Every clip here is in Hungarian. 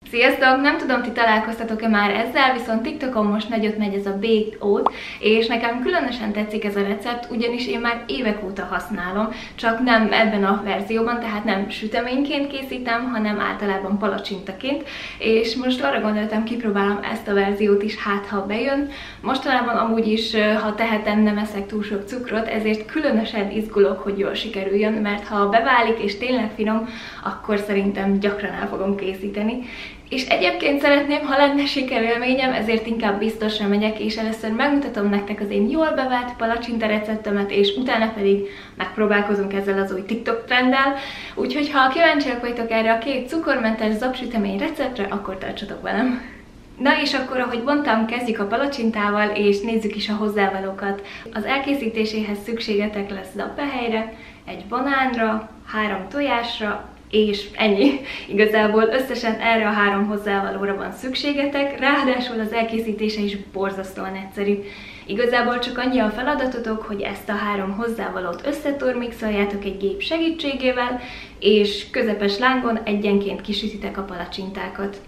Sziasztok! Nem tudom, ti találkoztatok-e már ezzel, viszont TikTokon most nagyot megy ez a baked oat, és nekem különösen tetszik ez a recept, ugyanis én már évek óta használom, csak nem ebben a verzióban, tehát nem süteményként készítem, hanem általában palacsintaként, és most arra gondoltam, kipróbálom ezt a verziót is, hát ha bejön. Mostanában amúgy is, ha tehetem, nem eszek túl sok cukrot, ezért különösen izgulok, hogy jól sikerüljön, mert ha beválik és tényleg finom, akkor szerintem gyakran el fogom készíteni. És egyébként szeretném, ha lenne sikerélményem, ezért inkább biztosra megyek, és először megmutatom nektek az én jól bevált palacsinta receptemet, és utána pedig megpróbálkozunk ezzel az új TikTok trenddel. Úgyhogy ha kíváncsiak vagytok erre a két cukormentes zabsütemény receptre, akkor tartsatok velem! Na és akkor, ahogy mondtam, kezdjük a palacsintával, és nézzük is a hozzávalókat. Az elkészítéséhez szükségetek lesz zappehelyre, egy banánra, 3 tojásra, és ennyi. Igazából összesen erre a 3 hozzávalóra van szükségetek, ráadásul az elkészítése is borzasztóan egyszerű. Igazából csak annyi a feladatotok, hogy ezt a 3 hozzávalót összetormixoljátok egy gép segítségével, és közepes lángon egyenként kisütitek a palacsintákat.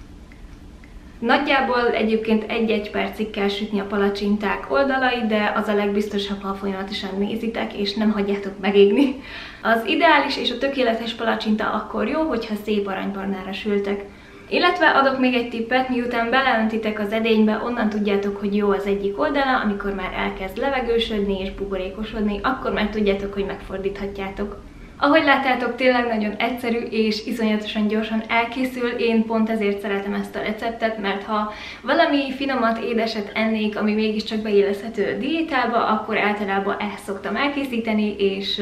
Nagyjából egyébként 1-1 percig kell sütni a palacsinták oldalait, de az a legbiztosabb, ha folyamatosan nézitek, és nem hagyjátok megégni. Az ideális és a tökéletes palacsinta akkor jó, hogyha szép aranybarnára sültek. Illetve adok még egy tippet, miután beleöntitek az edénybe, onnan tudjátok, hogy jó az egyik oldala, amikor már elkezd levegősödni és buborékosodni, akkor már tudjátok, hogy megfordíthatjátok. Ahogy láttátok, tényleg nagyon egyszerű és iszonyatosan gyorsan elkészül, én pont ezért szeretem ezt a receptet, mert ha valami finomat, édeset ennék, ami mégiscsak beilleszthető a diétába, akkor általában ezt szoktam elkészíteni, és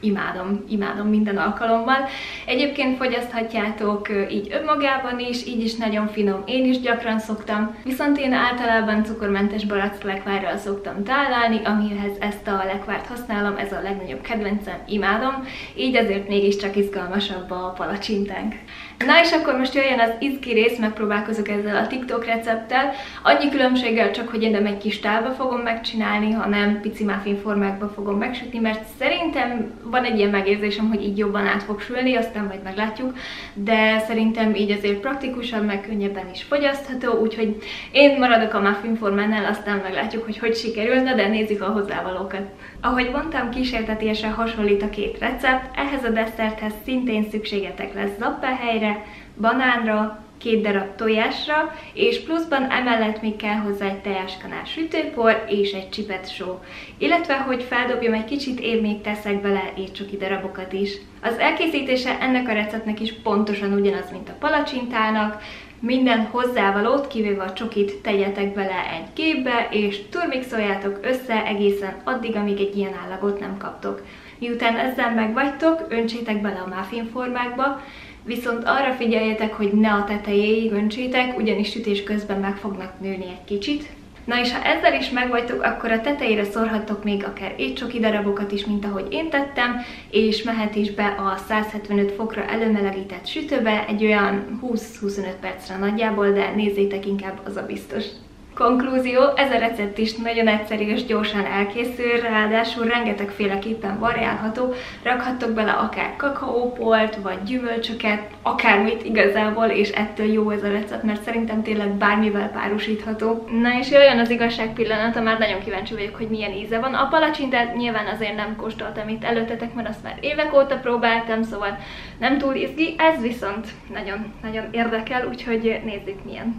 imádom minden alkalommal. Egyébként fogyaszthatjátok így önmagában is, így is nagyon finom, én is gyakran szoktam, viszont én általában cukormentes baracklekvárral szoktam tálalni, amihez ezt a lekvárt használom, ez a legnagyobb kedvencem, imádom. Így azért mégiscsak izgalmasabb a palacsintánk. Na és akkor most jöjjön az izgi rész, megpróbálkozok ezzel a TikTok recepttel. Annyi különbséggel csak, hogy én nem egy kis tálba fogom megcsinálni, hanem pici muffin formákba fogom megsütni, mert szerintem van egy ilyen megérzésem, hogy így jobban át fog sülni, aztán majd meglátjuk, de szerintem így azért praktikusabb, meg könnyebben is fogyasztható, úgyhogy én maradok a muffin formánál, aztán meglátjuk, hogy sikerülne, de nézzük a hozzávalókat. Ahogy mondtam, kísértetiesen hasonlít a két recept, ehhez a desszerthez szintén szükségetek lesz zappehelyre, banánra, 2 darab tojásra, és pluszban emellett még kell hozzá egy teáskanál sütőpor és egy csipet só. Illetve, hogy feldobjam egy kicsit, én még teszek bele étcsoki darabokat is. Az elkészítése ennek a receptnek is pontosan ugyanaz, mint a palacsintának. Minden hozzávalót, kivéve a csokit, tegyetek bele egy gépbe, és turmixoljátok össze egészen addig, amíg egy ilyen állagot nem kaptok. Miután ezzel megvagytok, öntsétek bele a muffin formákba, viszont arra figyeljetek, hogy ne a tetejéig öntsétek, ugyanis sütés közben meg fognak nőni egy kicsit. Na és ha ezzel is megvagytok, akkor a tetejére szórhattok még akár étcsoki darabokat is, mint ahogy én tettem, és mehet is be a 175 fokra előmelegített sütőbe, egy olyan 20-25 percre nagyjából, de nézzétek inkább, az a biztos. Konklúzió, ez a recept is nagyon egyszerű és gyorsan elkészül, ráadásul rengetegféleképpen variálható, rakhattok bele akár kakaóport, vagy gyümölcsöket, akármit igazából, és ettől jó ez a recept, mert szerintem tényleg bármivel párosítható. Na és jöjjön az igazság pillanata, már nagyon kíváncsi vagyok, hogy milyen íze van. A palacsintát nyilván azért nem kóstoltam itt előttetek, mert azt már évek óta próbáltam, szóval nem túl izgi, ez viszont nagyon érdekel, úgyhogy nézzük milyen.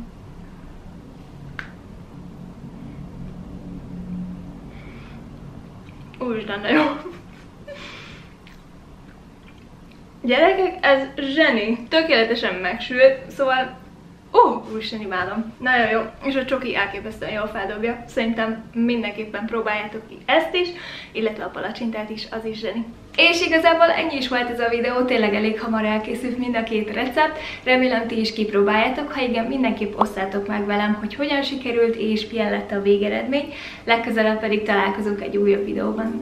Úristen, de jó! Gyerekek, ez zseni! Tökéletesen megsült, szóval... úristen, imádom! Nagyon jó, és a csoki elképesztően jól feldobja. Szerintem mindenképpen próbáljátok ki ezt is, illetve a palacsintát is, az is zseni. És igazából ennyi is volt ez a videó, tényleg elég hamar elkészült mind a két recept. Remélem ti is kipróbáljátok, ha igen, mindenképp osszátok meg velem, hogy hogyan sikerült és milyen lett a végeredmény. Legközelebb pedig találkozunk egy újabb videóban.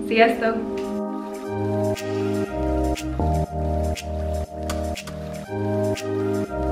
Sziasztok!